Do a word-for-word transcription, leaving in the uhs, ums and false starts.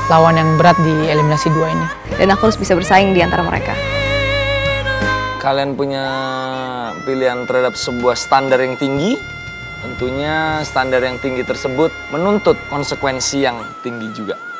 lawan yang berat di eliminasi dua ini. Dan aku harus bisa bersaing di antara mereka. Kalian punya pilihan terhadap sebuah standar yang tinggi, tentunya standar yang tinggi tersebut menuntut konsekuensi yang tinggi juga.